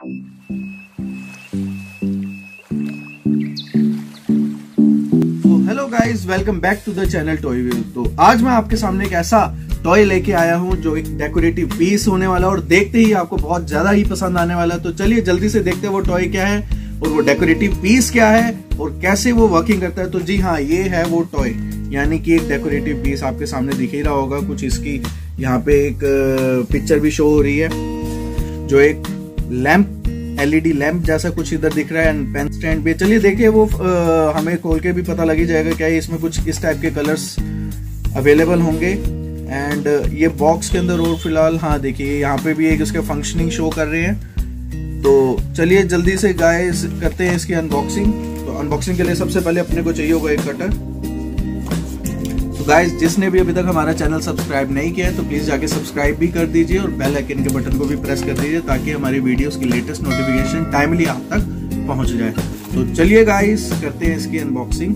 Hello guys, welcome back to the channel toy wheel. तो आज मैं आपके सामने एक ऐसा टॉय लेके आया हूं जो एक डेकोरेटिव पीस होने वाला है और देखते ही आपको बहुत ज्यादा ही पसंद आने वाला है। तो चलिए जल्दी से देखते हैं वो टॉय क्या है और वो डेकोरेटिव पीस क्या है और कैसे वो वर्किंग करता है। तो जी हाँ, ये है वो टॉय, यानी कि एक डेकोरेटिव पीस आपके सामने दिख ही रहा होगा। कुछ इसकी यहाँ पे एक पिक्चर भी शो हो रही है, जो एक लैंप, एलईडी लैंप जैसा कुछ इधर दिख रहा है, पेन स्टैंड भी। चलिए देखिए, वो हमें खोल के भी पता लग ही जाएगा क्या है। इसमें कुछ इस टाइप के कलर्स अवेलेबल होंगे एंड ये बॉक्स के अंदर और फिलहाल हाँ देखिए यहाँ पे भी एक इसके फंक्शनिंग शो कर रहे हैं। तो चलिए जल्दी से गाइस करते हैं इसकी अनबॉक्सिंग। तो अनबॉक्सिंग के लिए सबसे पहले अपने को चाहिए होगा एक कटर। तो गाइस, जिसने भी अभी तक हमारा चैनल सब्सक्राइब नहीं किया है तो प्लीज जाके सब्सक्राइब भी कर दीजिए और बेल आइकन के बटन को भी प्रेस कर दीजिए ताकि हमारी वीडियोस की लेटेस्ट नोटिफिकेशन टाइमली आप तक पहुंच जाए। तो चलिए गाइस करते हैं इसकी अनबॉक्सिंग।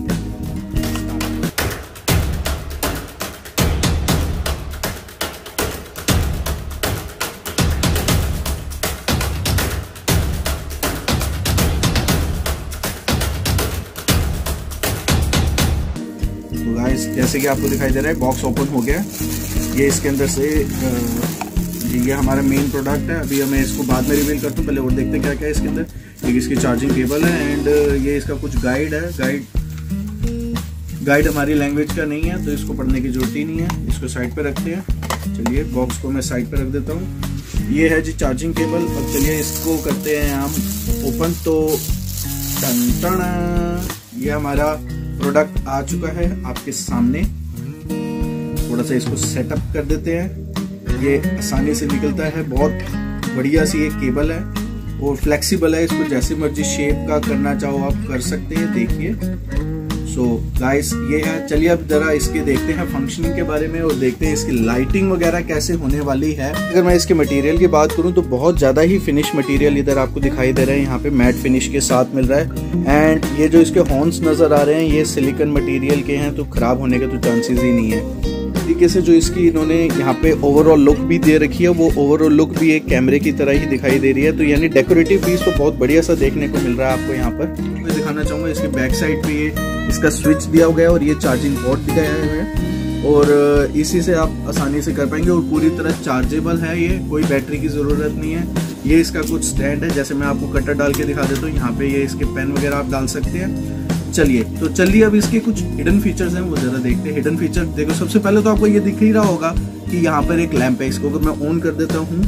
तो गाइस, जैसे कि आपको दिखाई दे रहा है, बॉक्स ओपन हो गया। ये इसके अंदर से ये हमारा मेन प्रोडक्ट है। अभी हमें इसको बाद में रिवील करता हूँ, पहले और देखते हैं क्या क्या है इसके अंदर। एक इसकी चार्जिंग केबल है एंड ये इसका कुछ गाइड है। गाइड हमारी लैंग्वेज का नहीं है तो इसको पढ़ने की जरूरत ही नहीं है। इसको साइड पे रखते हैं। चलिए बॉक्स को मैं साइड पे रख देता हूँ। ये है जी चार्जिंग केबल। अब चलिए इसको करते हैं हम ओपन। तो टन ये हमारा प्रोडक्ट आ चुका है आपके सामने। थोड़ा सा इसको सेटअप कर देते हैं। ये आसानी से निकलता है, बहुत बढ़िया सी एक केबल है और फ्लेक्सिबल है। इसको जैसे मर्जी शेप का करना चाहो आप कर सकते हैं। देखिए सो गाइस, ये है। चलिए अब जरा इसके देखते हैं फंक्शनिंग के बारे में और देखते हैं इसकी लाइटिंग वगैरह कैसे होने वाली है। अगर मैं इसके मटेरियल की बात करूं तो बहुत ज्यादा ही फिनिश मटेरियल इधर आपको दिखाई दे रहा है। यहाँ पे मैट फिनिश के साथ मिल रहा है एंड ये जो इसके हॉर्न्स नजर आ रहे हैं ये सिलिकॉन मटेरियल के हैं, तो खराब होने के तो चांसेस ही नहीं है। तरीके से जो इसकी इन्होंने यहाँ पे ओवरऑल लुक भी दे रखी है, वो ओवरऑल लुक भी एक कैमरे की तरह ही दिखाई दे रही है। तो यानी डेकोरेटिव पीस तो बहुत बढ़िया सा देखने को मिल रहा है आपको यहाँ पर। मैं दिखाना चाहूंगा इसके बैक साइड पे ये इसका स्विच दिया गया है और ये चार्जिंग पोर्ट दिखाया है और इसी से आप आसानी से कर पाएंगे और पूरी तरह चार्जेबल है। ये कोई बैटरी की जरूरत नहीं है। ये इसका कुछ स्टैंड है, जैसे मैं आपको कटर डाल के दिखा देता हूँ। यहाँ पे ये इसके पेन वगैरह आप डाल सकते हैं। चलिए अब इसके कुछ हिडन फीचर्स हैं वो जरा देखते हैं। हिडन फीचर देखो, सबसे पहले तो आपको ये दिख ही रहा होगा कि यहाँ पर एक लैंप है। इसको अगर मैं ऑन कर देता हूँ,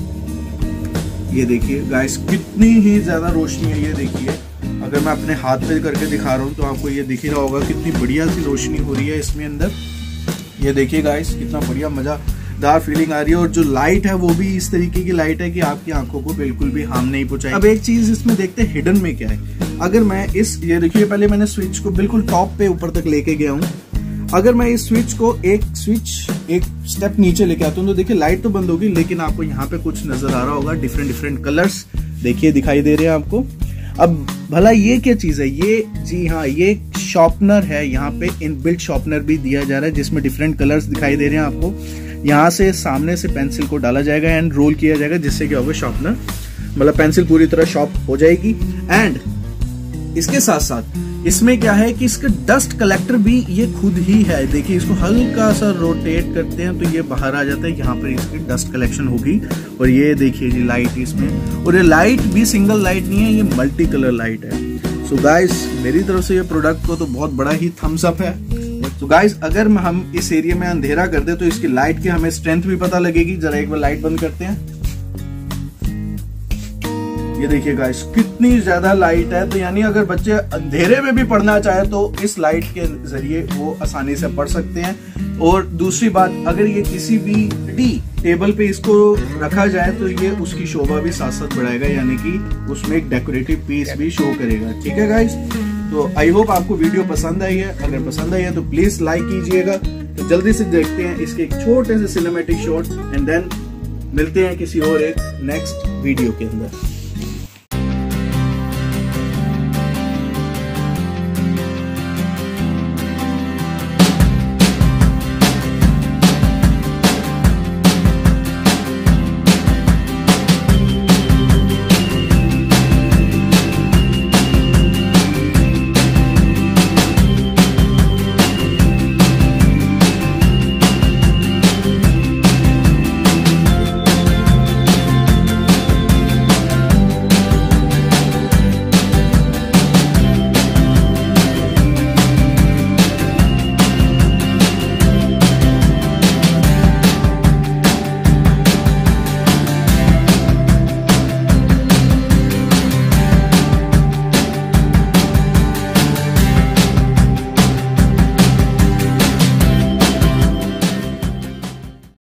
ये देखिए गाइस कितनी ही ज्यादा रोशनी है। ये देखिए, अगर मैं अपने हाथ पे करके दिखा रहा हूँ तो आपको ये दिख ही रहा होगा कितनी बढ़िया सी रोशनी हो रही है इसमें अंदर। ये देखिए गाइस, कितना बढ़िया मजादार फीलिंग आ रही है और जो लाइट है वो भी इस तरीके की लाइट है कि आपकी आंखों को बिल्कुल भी हार्म नहीं पहुंचाएगी। अब एक चीज इसमें देखते हैं हिडन में क्या है। अगर मैं ये देखिए, पहले मैंने स्विच को बिल्कुल टॉप पे ऊपर तक लेके गया हूँ। अगर मैं इस स्विच को एक स्टेप नीचे लेके आता हूँ तो देखिए लाइट तो बंद होगी, लेकिन आपको यहाँ पे कुछ नजर आ रहा होगा, डिफरेंट कलर्स देखिए दिखाई दे रहे हैं आपको। अब भला ये क्या चीज है? ये जी हाँ, ये शॉर्पनर है। यहाँ पे इनबिल्ट शॉर्पनर भी दिया जा रहा है जिसमें डिफरेंट कलर्स दिखाई दे रहे हैं आपको। यहाँ से सामने से पेंसिल को डाला जाएगा एंड रोल किया जाएगा, जिससे क्या होगा, शॉर्पनर मतलब पेंसिल पूरी तरह शार्प हो जाएगी। एंड इसके साथ साथ इसमें क्या है कि इसका डस्ट कलेक्टर भी ये खुद ही है। देखिए, इसको हल्का सा रोटेट करते हैं तो ये बाहर आ जाता है। यहाँ पर इसकी डस्ट कलेक्शन होगी और ये देखिए जी लाइट इसमें, और ये लाइट भी सिंगल लाइट नहीं है, ये मल्टी कलर लाइट है। सो गाइस, मेरी तरफ से ये प्रोडक्ट को तो बहुत बड़ा ही थम्स अप है। तो गाइस, अगर हम इस एरिया में अंधेरा कर दे तो इसकी लाइट की हमें स्ट्रेंथ भी पता लगेगी। जरा एक बार लाइट बंद करते हैं। ये देखिए गाइस, कितनी ज्यादा लाइट है। तो यानी अगर बच्चे अंधेरे में भी पढ़ना चाहे तो इस लाइट के जरिए वो आसानी से पढ़ सकते हैं। और दूसरी बात, अगर ये किसी भी टेबल पे इसको रखा जाए तो ये उसकी शोभा भी साथ साथ बढ़ाएगा, यानी कि उसमें एक डेकोरेटिव पीस भी शो करेगा। ठीक है गाइस, तो आई होप आपको वीडियो पसंद आई है। अगर पसंद आई है तो प्लीज लाइक कीजिएगा। तो जल्दी से देखते हैं इसके एक छोटे से सिनेमैटिक शॉट एंड देन मिलते हैं किसी और एक नेक्स्ट वीडियो के अंदर।